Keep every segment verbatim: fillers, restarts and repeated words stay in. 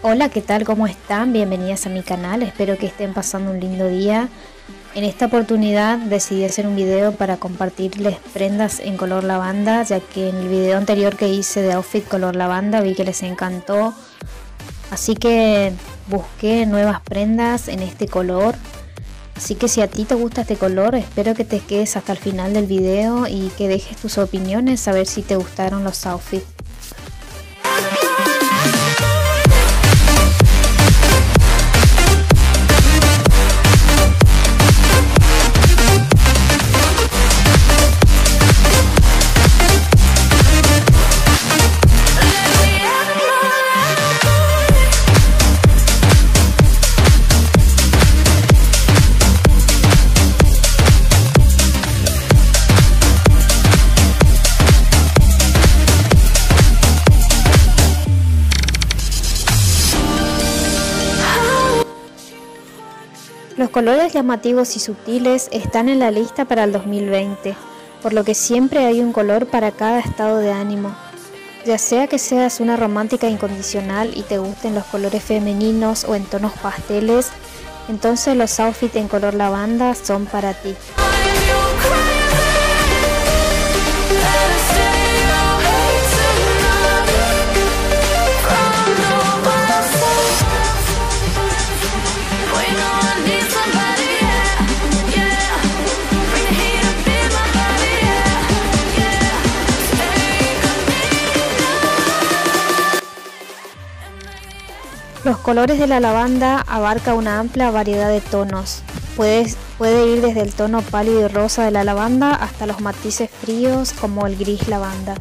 Hola, ¿qué tal? ¿Cómo están? Bienvenidas a mi canal, espero que estén pasando un lindo día. En esta oportunidad decidí hacer un video para compartirles prendas en color lavanda, ya que en el video anterior que hice de outfit color lavanda vi que les encantó. Así que busqué nuevas prendas en este color. Así que si a ti te gusta este color, espero que te quedes hasta el final del video y que dejes tus opiniones a ver si te gustaron los outfits. Los colores llamativos y sutiles están en la lista para el dos mil veinte, por lo que siempre hay un color para cada estado de ánimo. Ya sea que seas una romántica incondicional y te gusten los colores femeninos o en tonos pasteles, entonces los outfits en color lavanda son para ti. Los colores de la lavanda abarca una amplia variedad de tonos. Puedes, puede ir desde el tono pálido y rosa de la lavanda hasta los matices fríos como el gris lavanda.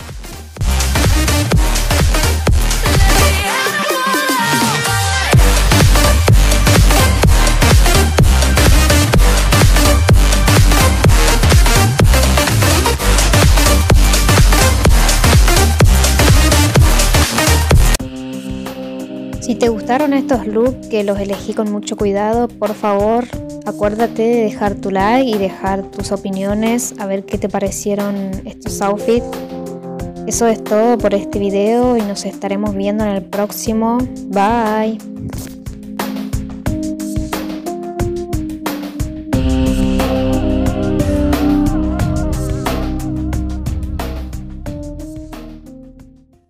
Si te gustaron estos looks, que los elegí con mucho cuidado, por favor acuérdate de dejar tu like y dejar tus opiniones a ver qué te parecieron estos outfits. Eso es todo por este video y nos estaremos viendo en el próximo. Bye.